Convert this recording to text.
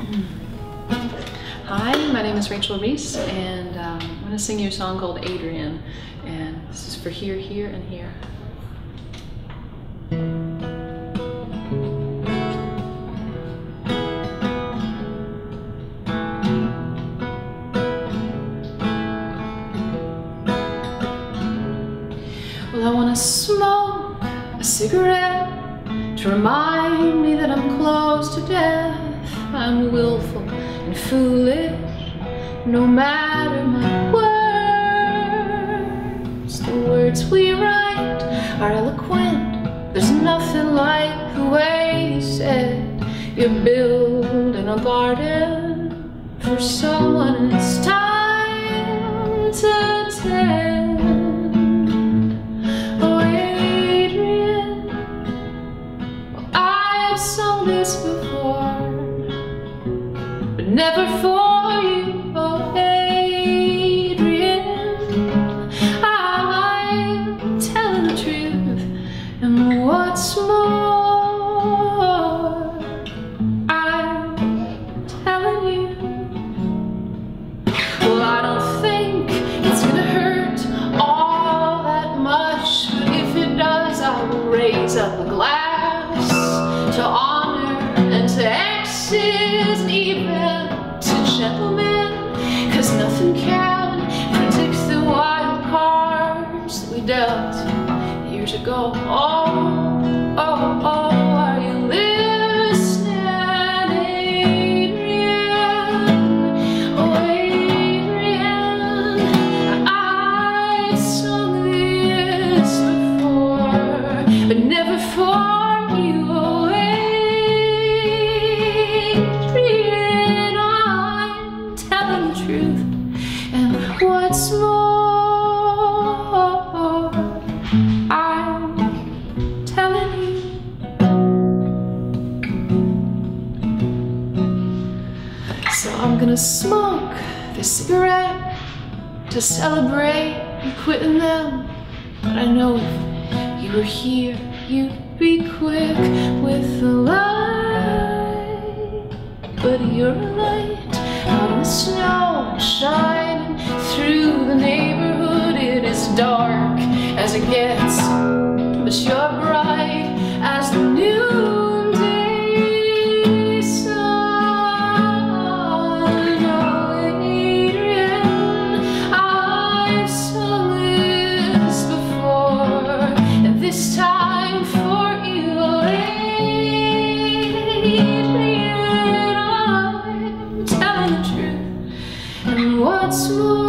Hi, my name is Rachel Reese, and I'm going to sing you a song called Adrian, and this is for here, here, and here. Well, I want to smoke a cigarette to remind me that I'm close to death. I'm willful and foolish, no matter my words. The words we write are eloquent. There's nothing like the way you said you're building a garden for someone, and it's time to tend. Oh, Adrian, well, I've sung this before, but never for you, oh Adrian. I'm telling the truth, and what's more, I'm telling you. Well, I don't think it's gonna hurt all that much, but if it does, I will raise up a glass to honor and to exes and even to gentlemen, 'cause nothing can predict the wild cards that we dealt years ago. Oh, oh, oh, are you listening, Adrian? Oh, Adrian, I've sung this before, but never for you, oh, Adrian. I'm telling the truth, and what's more, I'm telling you. So I'm gonna smoke this cigarette to celebrate you quitting them. But I know if you were here, you'd be quick with the light. But you're a light out in the snow, shining through the neighborhood. It is dark as it gets, but you're bright as the noonday sun. Oh, Adrian, I've sung this before, and this time for you, oh, Adrian. I'm telling the truth, and what's more,